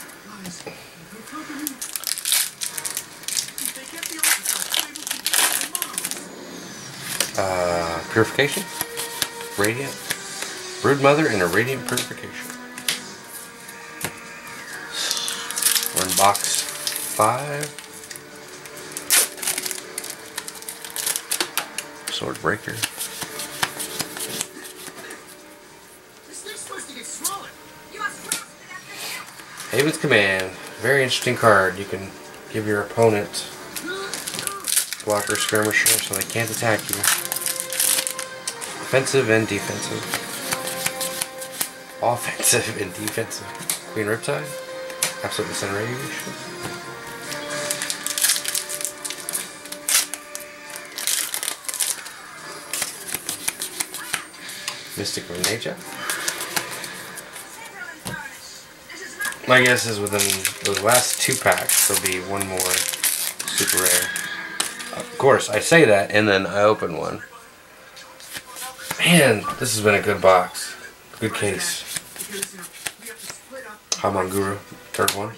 Uh, Purification. Radiant. Broodmother and a Radiant Purification. We're in box five. Sword Breaker. Haven's Command. Very interesting card. You can give your opponent blocker skirmisher so they can't attack you. Offensive and defensive. Offensive and defensive. Queen Riptide. Absolute Incineration. Mystic of Nature. My guess is within those last two packs there'll be one more super rare. Of course, I say that and then I open one. Man, this has been a good box. Good case. Hamonguru, third one.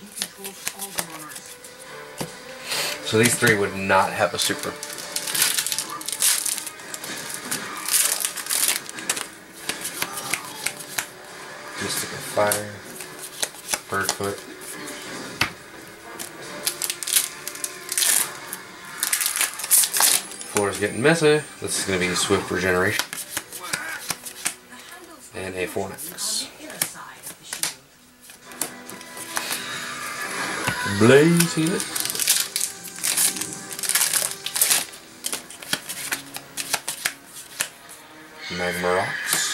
So these three would not have a super. Mystic of Fire. Birdfoot. Floor is getting messy. This is going to be Swift Regeneration. And a Fornax. Blaze Helix. Magma Rocks.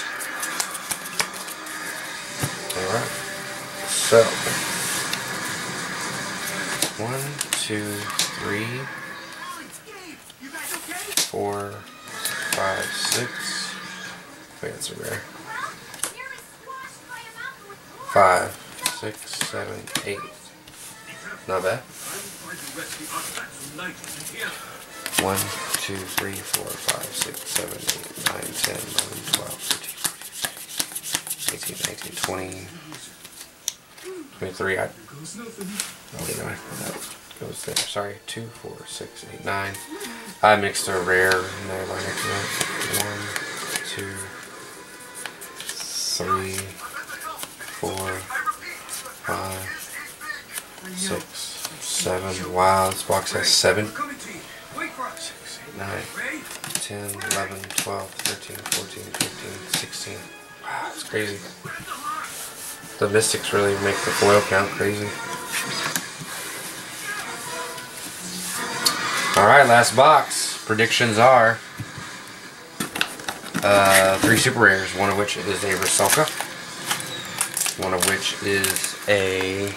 Alright. So, one, two, three, four, five, six. Wait, that's a rare. Five, six, seven, eight. Not bad. One, two, three, four, five, six, seven, eight, nine, ten, eleven, twelve, thirteen, fourteen, eighteen, nineteen, twenty. twenty-three, I, oh, you know, that goes there. Sorry, two, four, six, eight, nine. I mixed a rare in there by mixing it. One, two, three, four, five, six, seven. Wow, this box has seven. Six, eight, nine, ten, eleven, twelve, thirteen, fourteen, fifteen, sixteen. Wow, it's crazy. The Mystics really make the foil count crazy. Alright, last box. Predictions are uh, three super rares, one of which is a Rusalka, one of which is a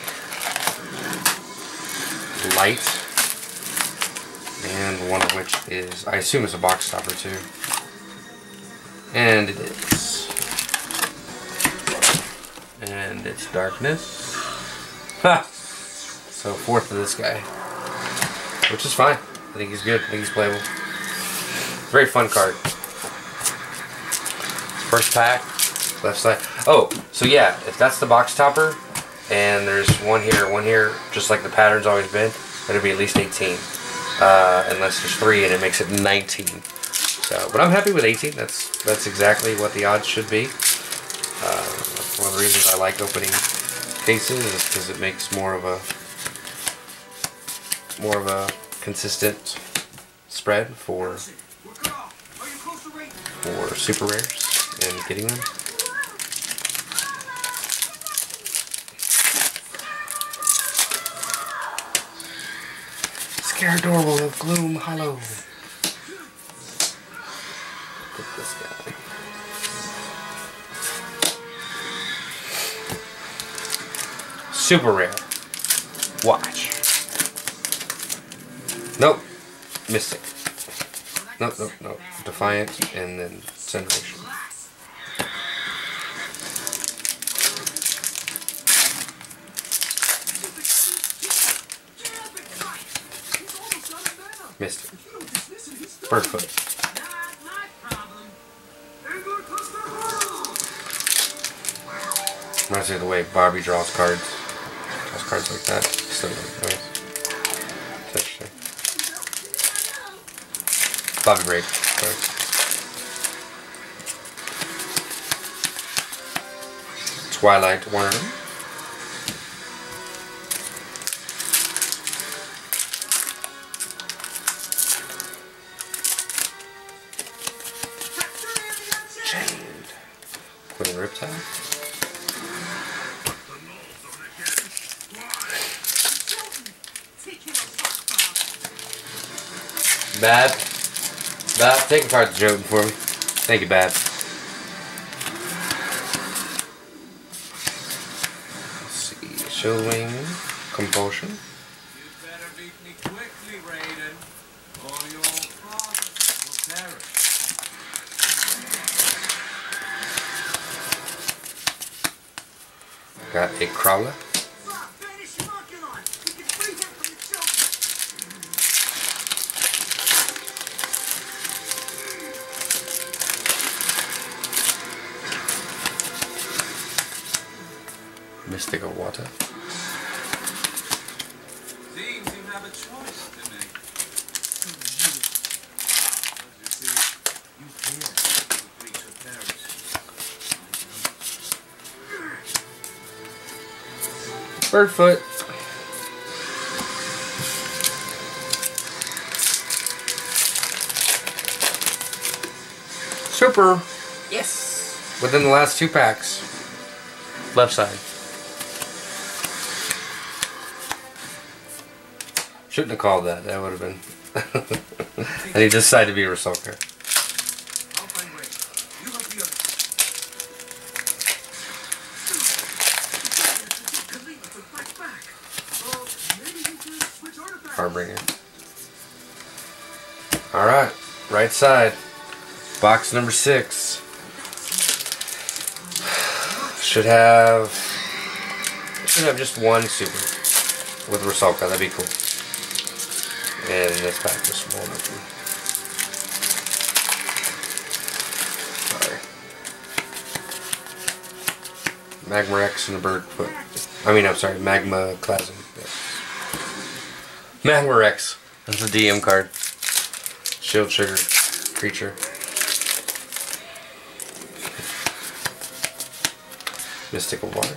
Light, and one of which is, I assume it's a box stopper too. And it is. And it's Darkness. Ha! So fourth of this guy, which is fine. I think he's good. I think he's playable. Very fun card. First pack, left side. Oh, so yeah, if that's the box topper, and there's one here, one here, just like the pattern's always been, it'll be at least eighteen. Uh, unless there's three, and it makes it nineteen. So, but I'm happy with eighteen. That's that's exactly what the odds should be. Uh, that's one of the reasons I like opening cases, is because it makes more of a more of a consistent spread for for super rares and getting them. Scaradorable of Gloom Hollow. Put this guy. Super rare. Watch. Nope. Mystic. Nope, nope, nope. Defiant, and then Centration. Mystic. Birdfoot. Reminds me of the way Bobby draws cards. Draws cards like that. So nice. Touch there. Bobby Braid. Sorry. Twilight Worm. Chained. Queen Riptide. Bab. Bab, take a card to Jotun for me. Thank you, Bab. Let's see. Showing Compulsion. You better beat me quickly, Raiden, or your father will perish. Got a Crawler. Mystical Water. Seems you have a choice to make. As you see, you fear the creature perish. Birdfoot. Super. Yes. Within the last two packs. Left side. Shouldn't have called that. That would have been. And he decided to be a Rusalka. Harbinger. Alright. Right side. Box number six. Should have. Should have just one super with Rusalka. That'd be cool. And this pack is small enough. Sorry. Magma Rex and a Birdfoot. I mean, I'm sorry, Magma Clasm. Yeah. Magma Rex. That's a D M card. Shield Trigger creature. Mystical Water.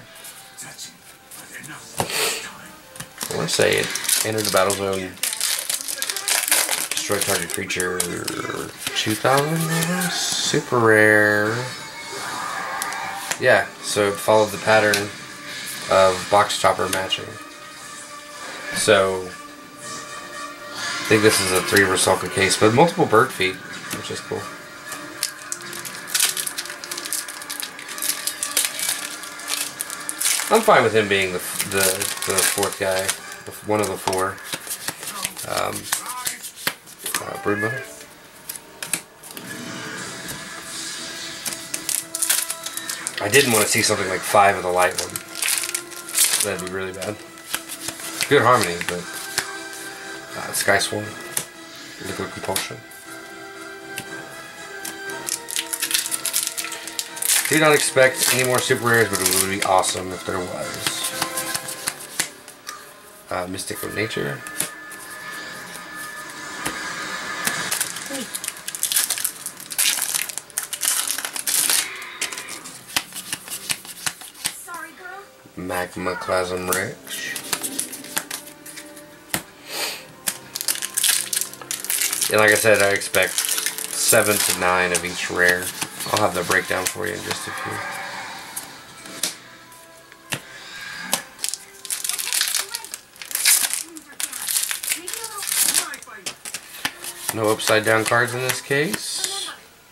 I want to say it entered the battle zone. Destroy target creature. two thousand. Super rare. Yeah, so it followed the pattern of box chopper matching. So I think this is a three Rusalka case, but multiple bird feet, which is cool. I'm fine with him being the the, the fourth guy, one of the four. Um, uh, Broodmother. I didn't want to see something like five of the light one. That'd be really bad. Good harmony, but uh, Sky Swarm, Liquid Compulsion. Do not expect any more super rares, but it would be awesome if there was. Uh, Mystic of Nature. Sorry, girl. Magmaclasm Rex. And like I said, I expect seven to nine of each rare. I'll have the breakdown for you in just a few. No upside down cards in this case.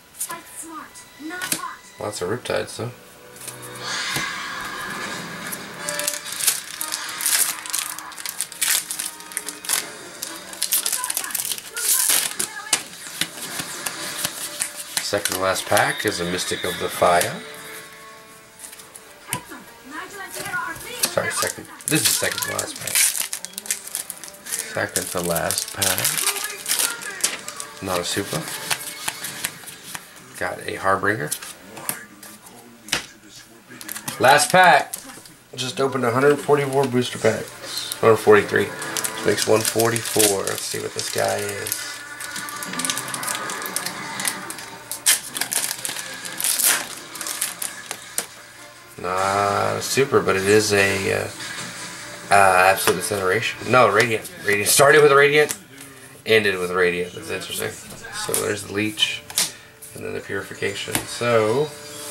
Lots of Riptides though. Second to last pack is a Mystic of the Fire. Sorry, second. This is second to last pack. Second to last pack. Not a super. Got a Harbinger. Last pack. Just opened one hundred forty-four booster packs. one hundred forty-three. Which makes one forty-four. Let's see what this guy is. Not a super, but it is a uh, uh, Absolute Incineration. No, Radiant. Radiant started with a Radiant, ended with a Radiant. That's interesting. So there's the Leech, and then the Purification. So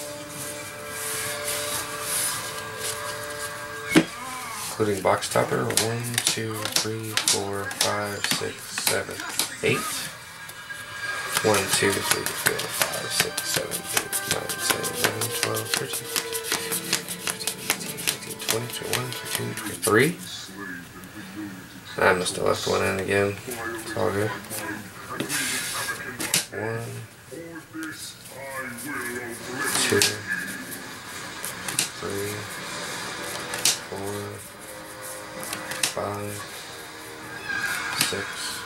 including box topper, one, two, three, four, five, six, seven, eight. One, two, three, four, five, six, seven, eight, nine, ten, eleven, twelve, thirteen, twenty, twenty-one, twenty-two, twenty-three. I must have left one in again. It's all good. One, two, three, four, five, six,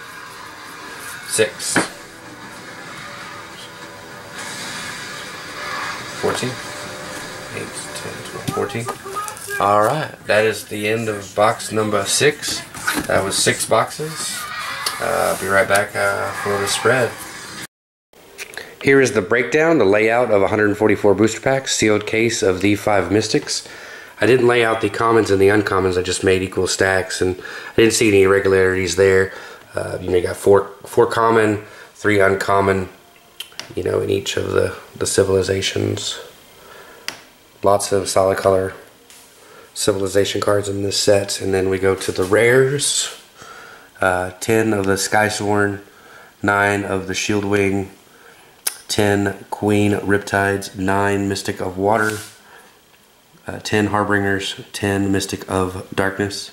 six, fourteen, eight, ten, twelve, fourteen. Alright, that is the end of box number six. That was six boxes. Uh, I'll be right back uh, for the spread. Here is the breakdown, the layout of one hundred forty-four booster packs, sealed case of the five Mystics. I didn't lay out the commons and the uncommons, I just made equal stacks, and I didn't see any irregularities there. Uh, you know, you got four, four common, three uncommon, you know, in each of the, the civilizations. Lots of solid color civilization cards in this set, and then we go to the rares. Uh, ten of the Skysworn, nine of the Shieldwing, ten Queen Riptides, nine Mystic of Water, uh, ten Harbingers, ten Mystic of Darkness,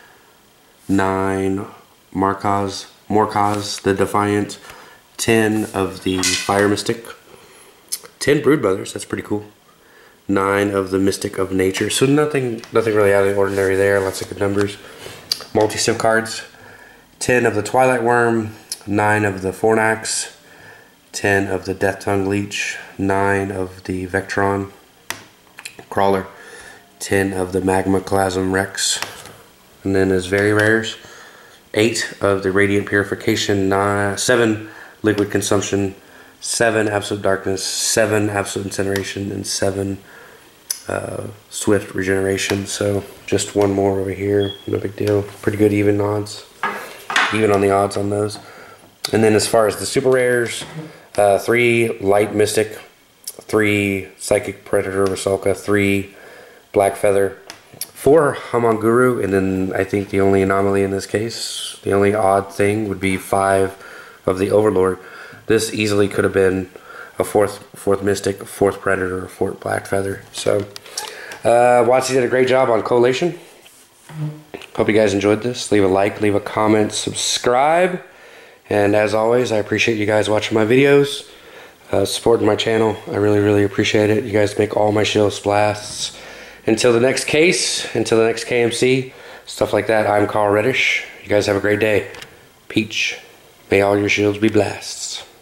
nine Markaz, Morkaz the Defiant, ten of the Fire Mystic, ten Brood Brothers, that's pretty cool. Nine of the Mystic of Nature. So nothing nothing really out of the ordinary there. Lots of good numbers. Multi-civ cards. Ten of the Twilight Worm. Nine of the Fornax. Ten of the Death Tongue Leech. Nine of the Vectron Crawler. Ten of the Magmaclasm Rex. And then as very rares, eight of the Radiant Purification. Nine, seven Liquid Consumption. Seven Absolute Darkness. Seven Absolute Incineration. And seven Uh, Swift Regeneration. So just one more over here, no big deal. Pretty good even odds, even on the odds on those. And then as far as the super rares, uh, three Light Mystic, three Psychic Predator Rusalka, three Black Feather, four Hamonguru, and then I think the only anomaly in this case, the only odd thing would be five of the Overlord. This easily could have been a fourth fourth Mystic, fourth Predator, or fourth Black Feather. So, uh, Watsy did a great job on collation. Hope you guys enjoyed this. Leave a like, leave a comment, subscribe. And as always, I appreciate you guys watching my videos, uh, supporting my channel. I really, really appreciate it. You guys make all my shows blasts. Until the next case, until the next K M C, stuff like that. I'm Carl Reddish. You guys have a great day. Peach, may all your shields be blasts.